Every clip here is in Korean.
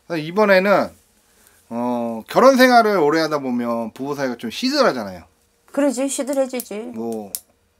이번에는 결혼 생활을 오래 하다 보면 부부 사이가 좀 시들하잖아요. 그러지, 시들해지지. 뭐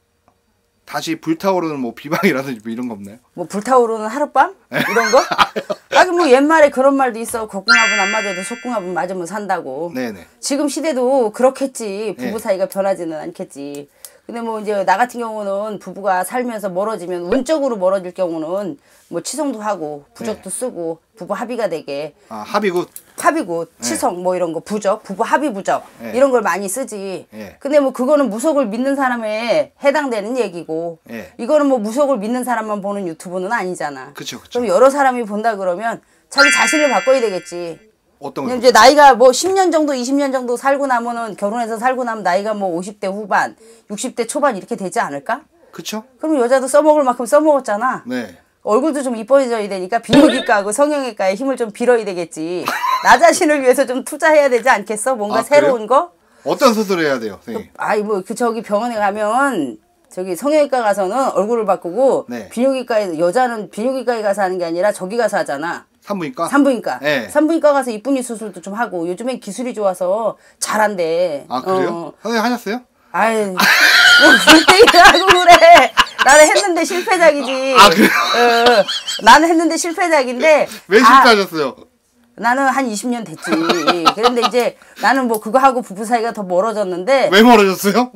다시 불타오르는 뭐 비방이라든지 뭐 이런 거 없나요? 뭐 불타오르는 하룻밤? 이런 거? 하긴 뭐 옛말에 그런 말도 있어. 겉궁합은 안 맞아도 속궁합은 맞으면 산다고. 네네. 지금 시대도 그렇겠지. 부부 네. 사이가 변하지는 않겠지. 근데 뭐 이제 나 같은 경우는 부부가 살면서 멀어지면 운적으로 멀어질 경우는 뭐 치성도 하고 부적도 쓰고 부부 합의가 되게 합의굿. 합의굿, 치성 뭐 이런 거 부적, 부부 합의 부적 이런 걸 많이 쓰지. 근데 뭐 그거는 무속을 믿는 사람에 해당되는 얘기고 이거는 뭐 무속을 믿는 사람만 보는 유튜브는 아니잖아. 그쵸. 그럼 여러 사람이 본다 그러면 자기 자신을 바꿔야 되겠지. 어떤 거? 이제 나이가 뭐 10년 정도, 20년 정도 살고 나면은 결혼해서 살고 나면 나이가 뭐 50대 후반, 60대 초반 이렇게 되지 않을까? 그쵸? 그럼 여자도 써먹을 만큼 써먹었잖아. 네. 얼굴도 좀 이뻐져야 되니까 비뇨기과하고 성형외과에 힘을 좀 빌어야 되겠지. 나 자신을 위해서 좀 투자해야 되지 않겠어? 뭔가 새로운 거? 어떤 수술을 해야 돼요, 선생님? 아이 뭐 저기 병원에 가면 저기 성형외과 가서는 얼굴을 바꾸고 비뇨기과에 여자는 비뇨기과에 가서 하는 게 아니라 저기 가서 하잖아. 산부인과? 산부인과. 네. 산부인과 가서 이쁜이 수술도 좀 하고 요즘엔 기술이 좋아서 잘한대. 아 그래요? 선생님 하셨어요? 아이 뭐 그런 얘기를 하고 그래. 나는 했는데 실패작이지. 아 그래요? 나는 했는데 실패작인데 왜 실패하셨어요? 나는 한 20년 됐지. 그런데 이제 나는 뭐 그거 하고 부부 사이가 더 멀어졌는데. 왜 멀어졌어요?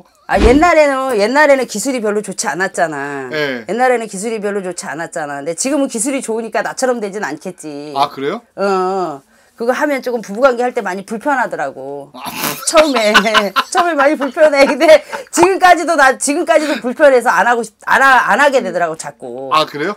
옛날에는 기술이 별로 좋지 않았잖아. 네. 옛날에는 기술이 별로 좋지 않았잖아. 근데 지금은 기술이 좋으니까 나처럼 되진 않겠지. 아 그래요? 그거 하면 조금 부부관계 할 때 많이 불편하더라고. 처음에 많이 불편해. 근데 지금까지도 불편해서 안 하게 되더라고 자꾸. 아 그래요?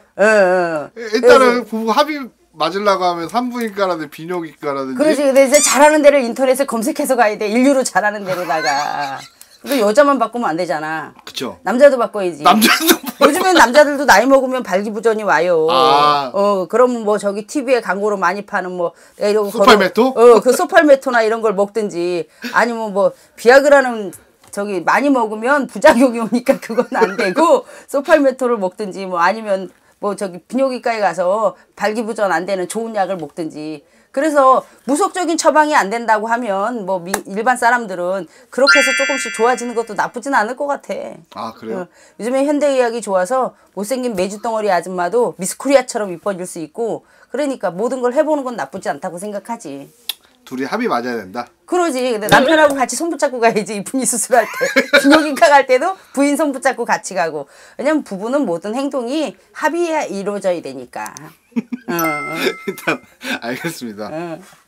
일단은 부부 합의 맞으려고 하면 산부인과라든지 비뇨기과라든지. 그렇지. 근데 이제 잘하는 데를 인터넷에 검색해서 가야 돼. 인류로 잘하는 데로다가. 근데 여자만 바꾸면 안 되잖아. 그쵸. 남자도 바꿔야지. 요즘엔 남자들도 나이 먹으면 발기부전이 와요. 그러면 뭐 저기 TV에 광고로 많이 파는 뭐 이런 소팔메토? 그 소팔메토나 이런 걸 먹든지 아니면 뭐 비아그라는 저기 많이 먹으면 부작용이 오니까 그건 안 되고 소팔메토를 먹든지 뭐 아니면 뭐 저기 비뇨기과에 가서 발기부전 안 되는 좋은 약을 먹든지. 그래서 무속적인 처방이 안 된다고 하면 뭐 일반 사람들은 그렇게 해서 조금씩 좋아지는 것도 나쁘진 않을 것 같아. 아 그래요? 요즘에 현대의학이 좋아서 못생긴 메주덩어리 아줌마도 미스코리아처럼 이뻐질 수 있고 그러니까 모든 걸 해보는 건 나쁘지 않다고 생각하지. 둘이 합의 맞아야 된다? 그러지. 근데 남편하고 같이 손 붙잡고 가야지. 이쁜이 수술할 때. 비뇨기과 갈 때도 부인 손 붙잡고 같이 가고. 왜냐면 부부는 모든 행동이 합의에 이루어져야 되니까. 일단 알겠습니다.